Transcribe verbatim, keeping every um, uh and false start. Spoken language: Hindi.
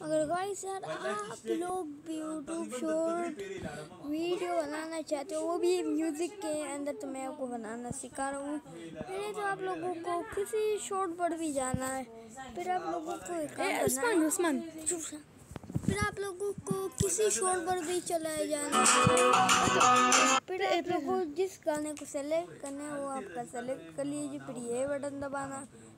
अगर गाइस यार आप लोग यूट्यूब शॉर्ट वीडियो बनाना चाहते हो, वो भी म्यूज़िक के अंदर, तो मैं आपको बनाना सिखा रहा हूँ। पहले तो आप लोगों को किसी शॉर्ट पर भी जाना है, फिर आप लोगों को एक काम करना है, उस्मान फिर आप लोगों को किसी शॉर्ट पर भी चला जाना है। फिर आप लोगों को जिस गाने को सेलेक्ट करना है वो आपका सेलेक्ट कर लीजिए, फिर ये बटन दबाना।